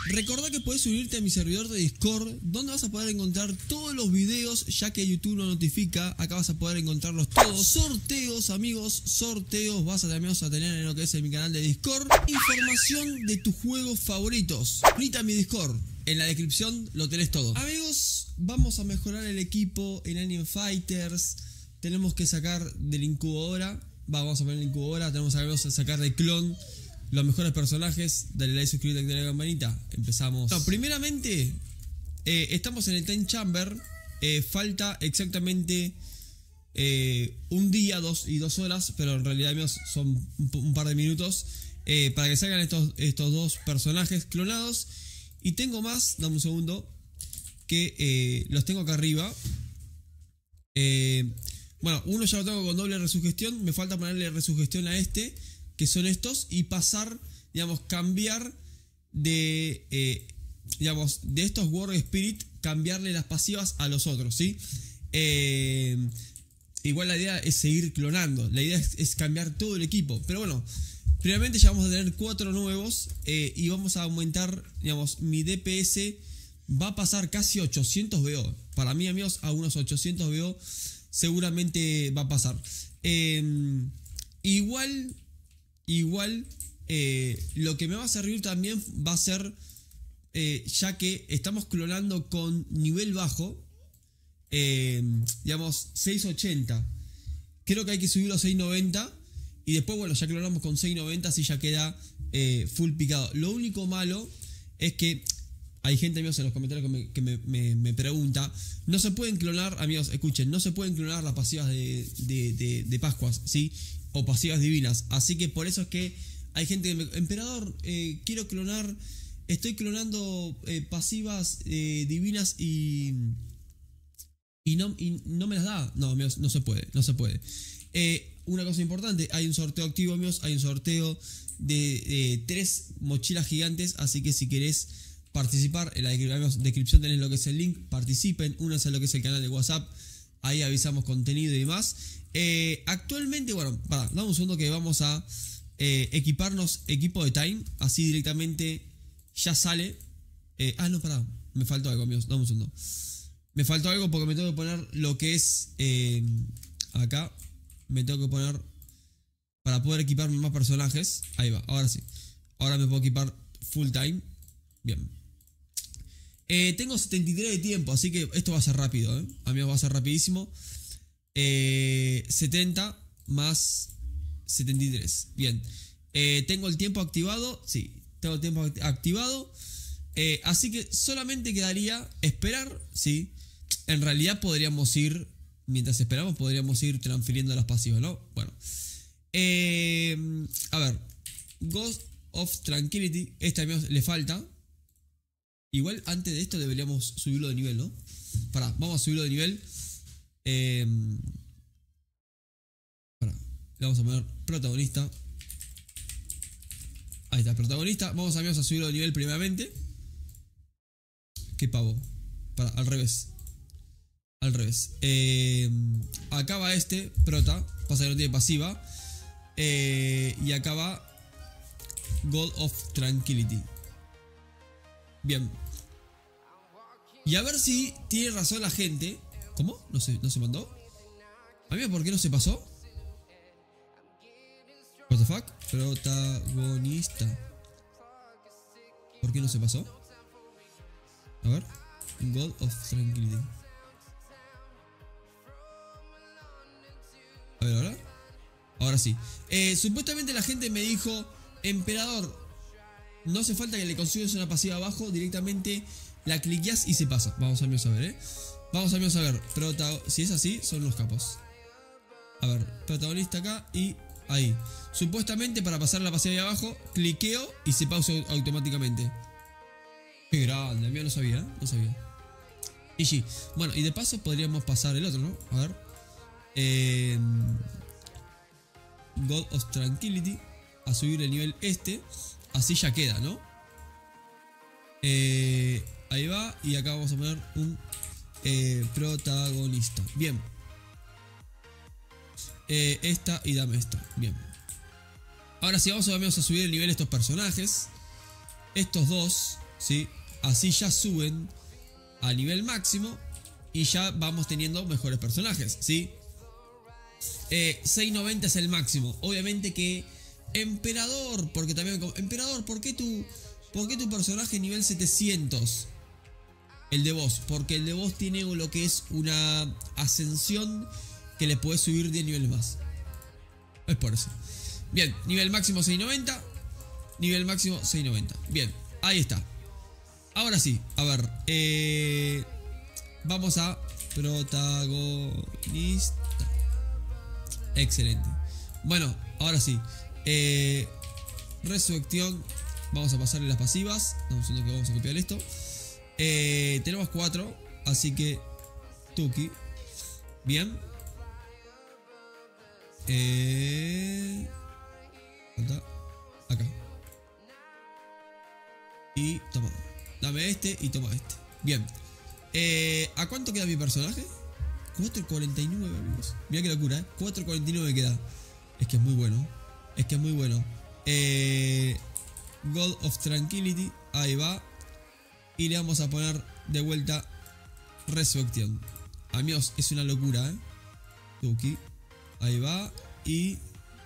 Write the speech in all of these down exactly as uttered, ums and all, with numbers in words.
Recordá que puedes unirte a mi servidor de Discord, donde vas a poder encontrar todos los videos, ya que YouTube no notifica. Acá vas a poder encontrarlos todos. Sorteos, amigos, sorteos. Vas a también vas a tener en lo que es en mi canal de Discord información de tus juegos favoritos. Unite a mi Discord. En la descripción lo tenés todo. Amigos, vamos a mejorar el equipo en Alien Fighters. Tenemos que sacar del incubadora. Vamos a poner la incubadora. Tenemos que sacar de clon los mejores personajes. Dale like, suscríbete, activa la campanita. Empezamos. No, primeramente, eh, estamos en el Time Chamber. Eh, falta exactamente eh, un día, dos y dos horas. Pero en realidad, amigos, son un, un par de minutos. Eh, para que salgan estos, estos dos personajes clonados. Y tengo más, dame un segundo, que eh, los tengo acá arriba. Eh, bueno, uno ya lo tengo con doble resugestión. Me falta ponerle resugestión a este, que son estos. Y pasar, digamos, cambiar de, eh, digamos, de estos Warrior Spirit, cambiarle las pasivas a los otros, ¿sí? Eh, igual la idea es seguir clonando. La idea es, es cambiar todo el equipo. Pero bueno, primeramente ya vamos a tener cuatro nuevos eh, y vamos a aumentar, digamos, mi D P S va a pasar casi ochocientos B O. Para mí, amigos, a unos ochocientos B O seguramente va a pasar. Eh, igual, igual, eh, lo que me va a servir también va a ser, eh, ya que estamos clonando con nivel bajo, eh, digamos, seiscientos ochenta. Creo que hay que subirlo a seiscientos noventa. Y después, bueno, ya clonamos con seiscientos noventa, así ya queda eh, full picado. Lo único malo es que hay gente, amigos, en los comentarios que, me, que me, me, me pregunta. No se pueden clonar, amigos, escuchen, no se pueden clonar las pasivas de, de, de, de Pascuas, ¿sí? O pasivas divinas. Así que por eso es que hay gente que me... Emperador, eh, quiero clonar... Estoy clonando eh, pasivas eh, divinas y... Y no, y no me las da. No, amigos, no se puede, no se puede. Eh... Una cosa importante, hay un sorteo activo, amigos, hay un sorteo de, de tres mochilas gigantes, así que si querés participar, en la descripción tenés lo que es el link, participen, únanse a lo que es el canal de WhatsApp, ahí avisamos contenido y demás. Eh, actualmente, bueno, para, dame un segundo que vamos a eh, equiparnos equipo de Time, así directamente ya sale. Eh, ah, no, pará, me faltó algo, amigos, dame un segundo. Me faltó algo porque me tengo que poner lo que es eh, acá. Me tengo que poner para poder equipar más personajes. Ahí va, ahora sí. Ahora me puedo equipar full time. Bien. Eh, tengo setenta y tres de tiempo, así que esto va a ser rápido, ¿eh? Amigos, va a ser rapidísimo. Eh, setenta más setenta y tres. Bien. Eh, ¿Tengo el tiempo activado? Sí, tengo el tiempo activado. Eh, así que solamente quedaría esperar, ¿sí? En realidad podríamos ir... Mientras esperamos podríamos ir transfiriendo las pasivas, ¿no? Bueno. Eh, a ver. Ghost of Tranquility. Este, amigos, le falta. Igual antes de esto deberíamos subirlo de nivel, ¿no? Pará, vamos a subirlo de nivel. Eh, pará. Le vamos a poner protagonista. Ahí está, protagonista. Vamos, amigos, a subirlo de nivel primeramente. Qué pavo. Pará, al revés. Al revés. Eh, acá va este, prota. Pasa que no tiene pasiva. Eh, y acá va God of Tranquility. Bien. Y a ver si tiene razón la gente. ¿Cómo? ¿No se, no se mandó? Amigo, ¿por qué no se pasó? What the fuck? Protagonista. ¿Por qué no se pasó? A ver. God of Tranquility. A ver, ahora. Ahora sí. Eh, supuestamente la gente me dijo: Emperador, no hace falta que le consigas una pasiva abajo, directamente la cliqueas y se pasa. Vamos a ver, eh. Vamos a ver. Prota si es así, son los capos. A ver, protagonista acá y ahí. Supuestamente para pasar la pasiva de abajo, cliqueo y se pausa automáticamente. Qué grande, a mí no sabía, ¿eh? No sabía. Y sí. Bueno, y de paso podríamos pasar el otro, ¿no? A ver. Eh, God of Tranquility. A subir el nivel este. Así ya queda, ¿no? Eh, ahí va. Y acá vamos a poner un eh, protagonista. Bien. Eh, esta y dame esta. Bien. Ahora sí, vamos a, vamos a subir el nivel de estos personajes. Estos dos. ¿sí? Así ya suben a nivel máximo y ya vamos teniendo mejores personajes, ¿sí? Eh, seiscientos noventa es el máximo. Obviamente que Emperador, porque también... Emperador, ¿por qué tu, por qué tu personaje nivel setecientos? El de vos, porque el de vos tiene lo que es una ascensión que le puedes subir diez niveles más. Es por eso. Bien, nivel máximo seiscientos noventa. Nivel máximo seiscientos noventa. Bien, ahí está. Ahora sí, a ver. Eh, vamos a protagonista. Excelente. Bueno, ahora sí. Eh, resurrección. Vamos a pasarle las pasivas. Dame un segundo que vamos a copiar esto. Eh, tenemos cuatro. Así que Tuki. Bien. Eh, falta acá. Y toma. Dame este y toma este. Bien. Eh, ¿A cuánto queda mi personaje? cuatro cuarenta y nueve, amigos. Mirá qué locura, ¿eh? cuatro cuarenta y nueve queda. Es que es muy bueno. Es que es muy bueno. Eh, God of Tranquility. Ahí va. Y le vamos a poner de vuelta Resurrección. Amigos, es una locura, ¿eh? Tuki. Ahí va. Y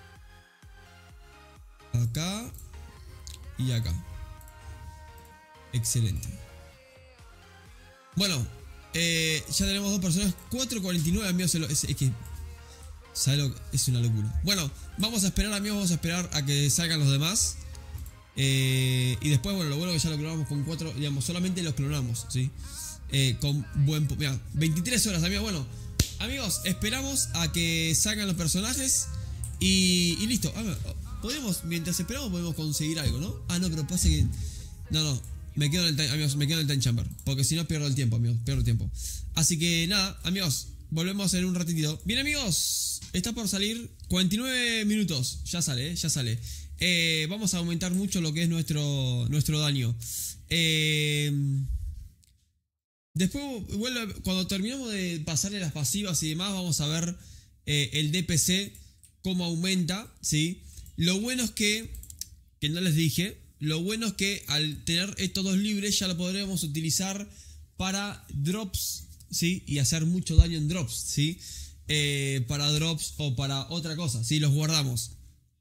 acá. Y acá. Excelente. Bueno, eh, ya tenemos dos personas. cuatro cuarenta y nueve, amigos. Es, es que ¿sabes lo? Es una locura. Bueno, vamos a esperar, amigos. Vamos a esperar a que salgan los demás. Eh, y después, bueno, lo bueno que ya lo clonamos con cuatro. Digamos, solamente los clonamos, ¿sí? Eh, con buen... Mira, veintitrés horas, amigos. Bueno, amigos, esperamos a que salgan los personajes. Y, y listo. A ver, podemos, mientras esperamos, podemos conseguir algo, ¿no? Ah, no, pero pasa que... No, no. Me quedo en el time, amigos, me quedo en el time chamber. Porque si no pierdo el tiempo, amigos. Pierdo el tiempo. Así que nada, amigos. Volvemos en un ratitito. Bien, amigos. Está por salir cuarenta y nueve minutos. Ya sale, ¿eh? Ya sale. Eh, vamos a aumentar mucho lo que es nuestro, nuestro daño. Eh, después, vuelve, cuando terminemos de pasarle las pasivas y demás, vamos a ver eh, el D P C, cómo aumenta, ¿sí? Lo bueno es que, que no les dije, lo bueno es que al tener estos dos libres ya lo podremos utilizar para drops, ¿sí? Y hacer mucho daño en drops, ¿sí? Eh, para drops o para otra cosa, ¿sí? Los guardamos.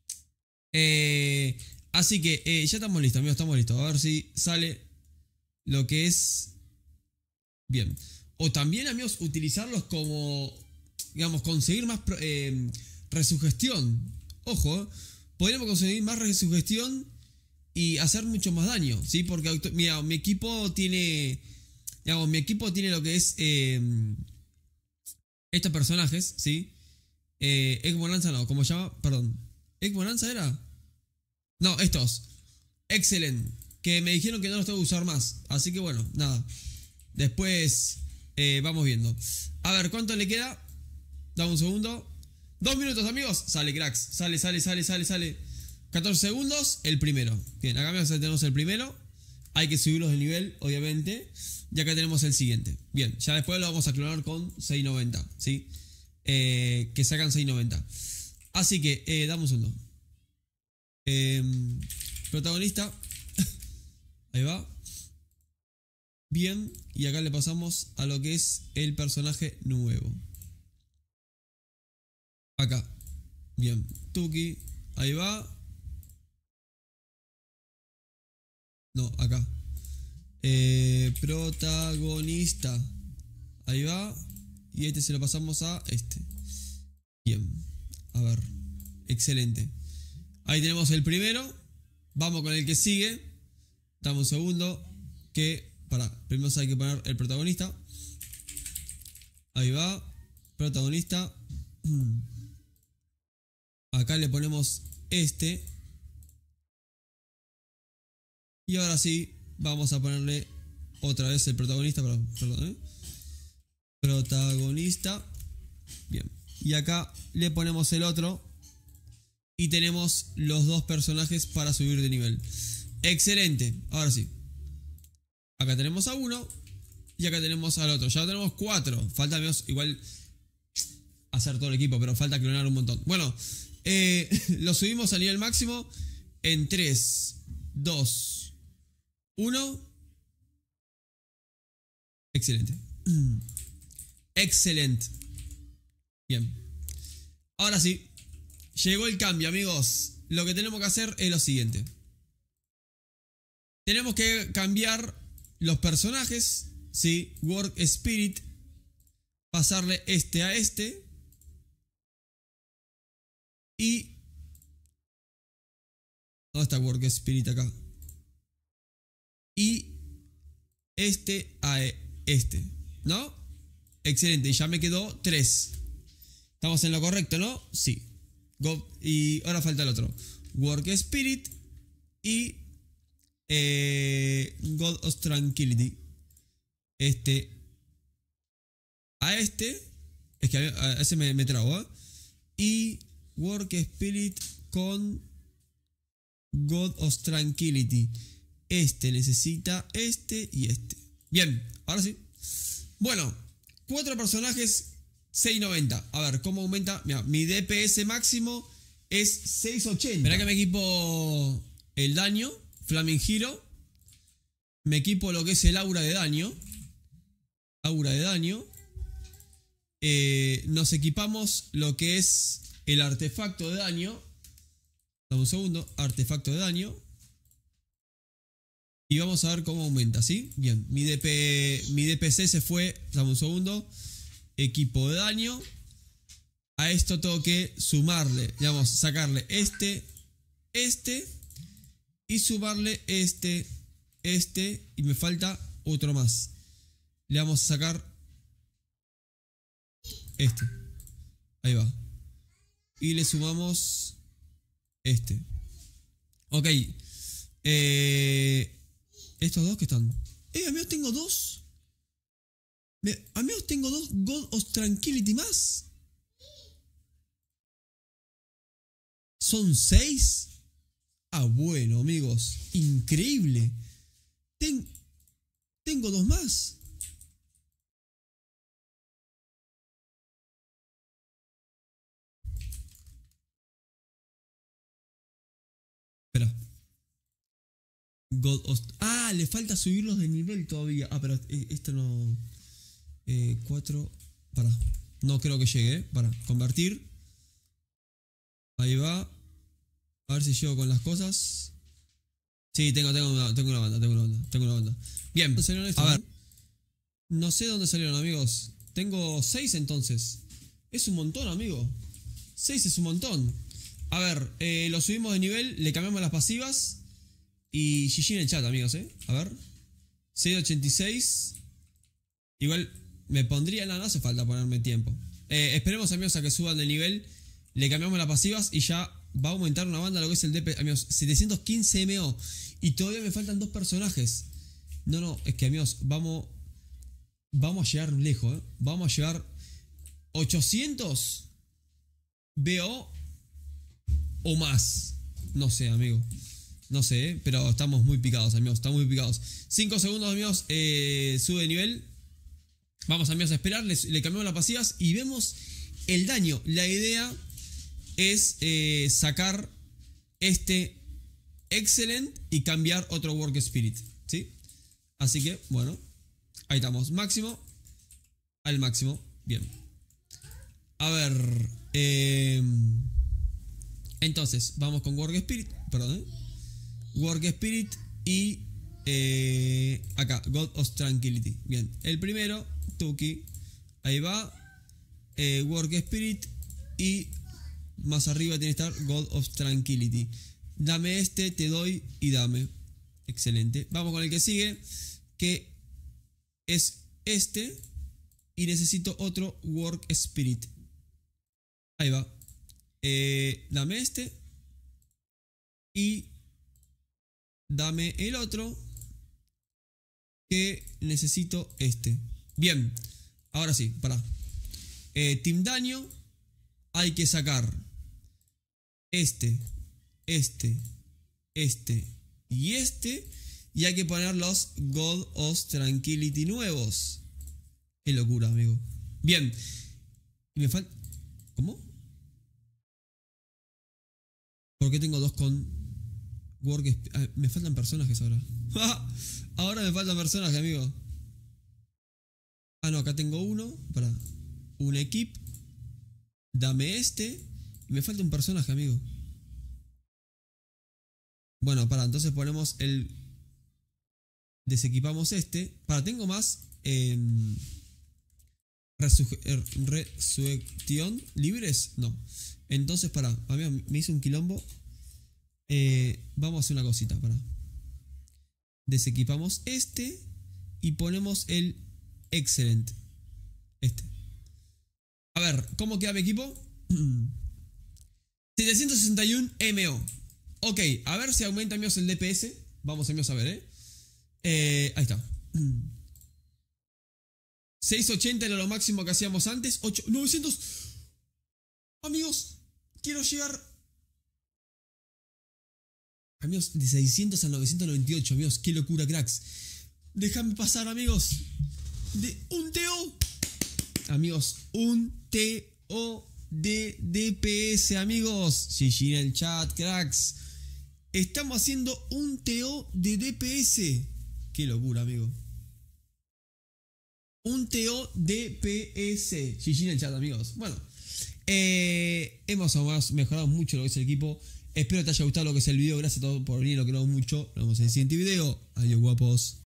Eh, así que eh, ya estamos listos, amigos, estamos listos. A ver si sale lo que es... Bien. O también, amigos, utilizarlos como, digamos, conseguir más eh, resugestión. Ojo, ¿eh? Podríamos conseguir más resugestión y hacer mucho más daño, ¿sí? Porque, mira, mi equipo tiene... Digamos, mi equipo tiene lo que es... Eh, estos personajes, ¿sí? Eh, Egg Bonanza no, ¿cómo se llama? Perdón. ¿Egg Bonanza era? No, estos. Excelente. Que me dijeron que no los tengo que usar más. Así que bueno, nada. Después eh, vamos viendo. A ver, ¿cuánto le queda? Dame un segundo. Dos minutos, amigos. Sale, cracks. Sale, sale, sale, sale, sale. catorce segundos, el primero. Bien, acá tenemos el primero. Hay que subirlos de nivel, obviamente. Y acá tenemos el siguiente. Bien, ya después lo vamos a clonar con seiscientos noventa, ¿sí? Eh, que sacan seiscientos noventa. Así que, eh, dame un segundo. Eh, protagonista. Ahí va. Bien, y acá le pasamos a lo que es el personaje nuevo. Acá. Bien, Tuki. Ahí va. No, acá. Eh, protagonista. Ahí va. Y este se lo pasamos a este. Bien. A ver. Excelente. Ahí tenemos el primero. Vamos con el que sigue. Dame un segundo. Que... Para, primero hay que poner el protagonista. Ahí va. Protagonista. Acá le ponemos este. Y ahora sí, vamos a ponerle otra vez el protagonista. Perdón, perdón, ¿eh? Protagonista. Bien. Y acá le ponemos el otro. Y tenemos los dos personajes para subir de nivel. Excelente. Ahora sí. Acá tenemos a uno. Y acá tenemos al otro. Ya tenemos cuatro. Falta, amigos, igual hacer todo el equipo. Pero falta clonar un montón. Bueno. Eh, lo subimos a nivel máximo. En tres, dos, uno. Excelente. Excelente. Bien. Ahora sí. Llegó el cambio, amigos. Lo que tenemos que hacer es lo siguiente. Tenemos que cambiar los personajes. Sí. Work Spirit. Pasarle este a este. Y... ¿dónde está Work Spirit acá? Y este a este, ¿no? Excelente, ya me quedó tres. Estamos en lo correcto, ¿no? Sí. God, y ahora falta el otro. Work Spirit y eh, God of Tranquility. Este a este. Es que a, a ese me, me trago, ¿eh? Y Work Spirit con God of Tranquility. Este necesita este y este. Bien, ahora sí. Bueno, cuatro personajes, seiscientos noventa. A ver, ¿cómo aumenta? Mira, mi D P S máximo es seiscientos ochenta. Verá que me equipo el daño, Flaming Hero. Me equipo lo que es el aura de daño. Aura de daño. Eh, nos equipamos lo que es el artefacto de daño. Dame un segundo, artefacto de daño. Y vamos a ver cómo aumenta, ¿sí? Bien, mi, D P, mi D P C se fue, dame un segundo. Equipo de daño. A esto tengo que sumarle, digamos, sacarle este, este. Y sumarle este, este. Y me falta otro más. Le vamos a sacar este. Ahí va. Y le sumamos este. Ok. Eh... Estos dos que están. Eh, amigos, tengo dos. Me, amigos, tengo dos God of Tranquility más. ¿Son seis? Ah, bueno, amigos. Increíble. Ten, tengo dos más. Espera. God of... Ah, le falta subirlos de nivel todavía. Ah, pero eh, esto no... Eh, cuatro... Para. No creo que llegue, ¿eh? Para. Convertir. Ahí va. A ver si llego con las cosas. Sí, tengo, tengo, una, tengo una banda, tengo una banda, tengo una banda. Bien. ¿Dónde salieron estos? A ver. No sé dónde salieron, amigos. Tengo seis entonces. Es un montón, amigo. seis es un montón. A ver, eh, lo subimos de nivel, le cambiamos las pasivas. Y G G en el chat, amigos, ¿eh? A ver. seiscientos ochenta y seis. Igual me pondría... No, no hace falta ponerme tiempo. Eh, esperemos, amigos, a que suban de nivel. Le cambiamos las pasivas y ya va a aumentar una banda lo que es el D P. Amigos, setecientos quince M O. Y todavía me faltan dos personajes. No, no, es que, amigos, vamos... Vamos a llegar lejos, ¿eh? Vamos a llegar... ochocientos B O o más. No sé, amigo. No sé, ¿eh? Pero estamos muy picados, amigos. Estamos muy picados. cinco segundos, amigos. Eh, sube de nivel. Vamos, amigos, a esperar. Le, le cambiamos las pasivas y vemos el daño. La idea es eh, sacar este Excellent y cambiar otro Work Spirit, ¿sí? Así que, bueno. Ahí estamos. Máximo. Al máximo. Bien. A ver. Eh, entonces, vamos con Work Spirit. Perdón, ¿eh? Work Spirit y eh, acá, God of Tranquility. Bien, el primero, Tuki. Ahí va. Eh, Work Spirit y más arriba tiene que estar God of Tranquility. Dame este, te doy y dame. Excelente. Vamos con el que sigue, que es este. Y necesito otro Work Spirit. Ahí va. Eh, dame este. Y dame el otro, que necesito este. Bien, ahora sí, para. Eh, Team Daño, hay que sacar este, este, este y este. Y hay que poner los God of Tranquility nuevos. Qué locura, amigo. Bien. Y me falta... ¿Cómo? ¿Por qué tengo dos con... Work... Ah, me faltan personajes ahora. Ahora me faltan personajes, amigo. Ah, no, acá tengo uno. Para. Un equip. Dame este. Y me falta un personaje, amigo. Bueno, para, entonces ponemos el... Desequipamos este. Para, tengo más... Eh, resurrección libres. No. Entonces, para. Amigo, me hice un quilombo. Eh, vamos a hacer una cosita, para. Desequipamos este. Y ponemos el excelente. Este. A ver, ¿cómo queda mi equipo? setecientos sesenta y uno M O. Ok, a ver si aumenta, amigos, el D P S. Vamos, amigos, a ver, ¿eh? eh ahí está. seiscientos ochenta era lo máximo que hacíamos antes. ocho, novecientos. Amigos, quiero llegar. Amigos, de seiscientos a novecientos noventa y ocho, amigos. Qué locura, cracks. Déjame pasar, amigos. De un T O. Amigos, un T O de D P S, amigos. G G en el chat, cracks. Estamos haciendo un T O de D P S. Qué locura, amigo. Un T O D P S. G G en el chat, amigos. Bueno, eh, hemos mejorado mucho lo que es el equipo. Espero te haya gustado lo que es el video. Gracias a todos por venir, lo queremos mucho. Nos vemos en el siguiente video. Adiós, guapos.